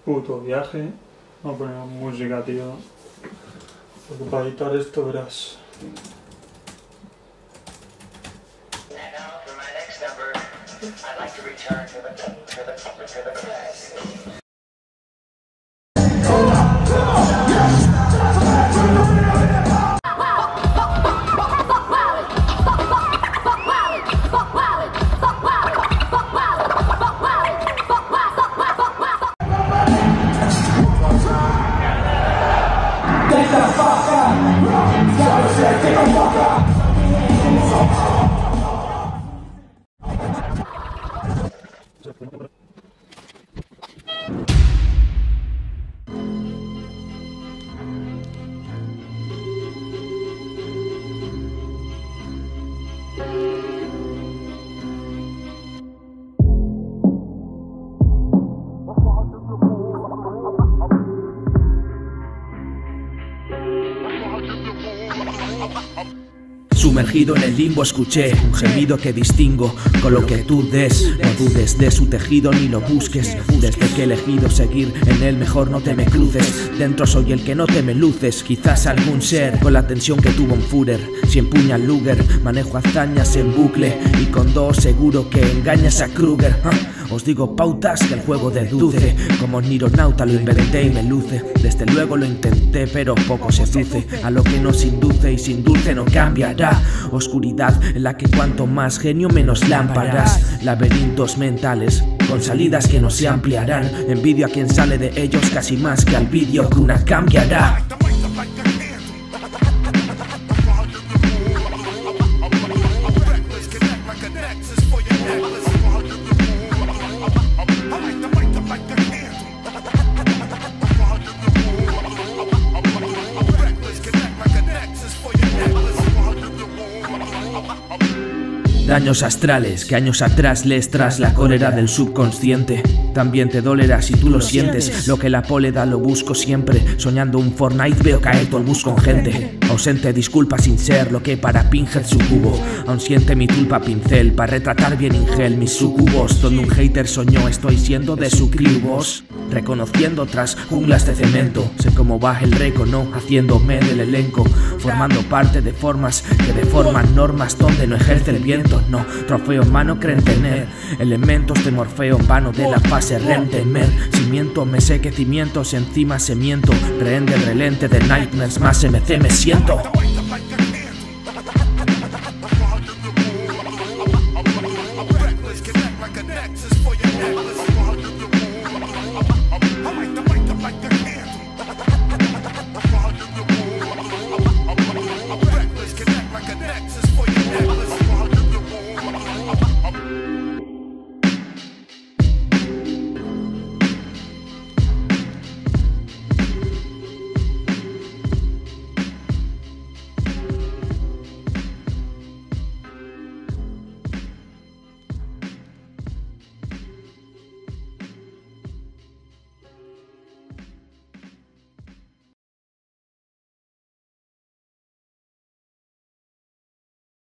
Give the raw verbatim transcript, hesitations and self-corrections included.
puto viaje. Vamos a poner música, tío. Porque para editar esto verás. Sumergido en el limbo escuché un gemido que distingo con lo que tú des. No dudes de su tejido ni lo busques. Desde que he elegido seguir en él, mejor no te me cruces. Dentro soy el que no te me luces. Quizás algún ser con la tensión que tuvo un Führer. Si empuña el Luger, manejo hazañas en bucle. Y con dos seguro que engañas a Kruger. ¿Ah? Os digo pautas que el juego deduce. Como Nironauta lo inventé y me luce. Desde luego lo intenté pero poco se duce a lo que nos induce y sin dulce no cambiará. Oscuridad en la que cuanto más genio menos lámparas. Laberintos mentales con salidas que no se ampliarán. Envidio a quien sale de ellos casi más que al vídeo que una cambiará. Daños astrales que años atrás les tras la cólera del subconsciente. También te dolerá si tú lo sientes. Lo que la pole da lo busco siempre. Soñando un Fortnite veo caer todo el bus con gente. Ausente disculpa sin ser lo que para Pinhead sucubo. Aún siente mi tulpa pincel para retratar bien ingel mis sucubos. Donde un hater soñó estoy siendo de su cribos. Reconociendo tras junglas de cemento. Sé cómo va el recono haciéndome del elenco. Formando parte de formas que deforman normas donde no ejerce el viento. No, trofeo en mano creen tener elementos de Morfeo en vano de la fase rentemer. Cimiento, me sé que cimientos encima se miento. Prende el relente de Nightmares, más M C me siento.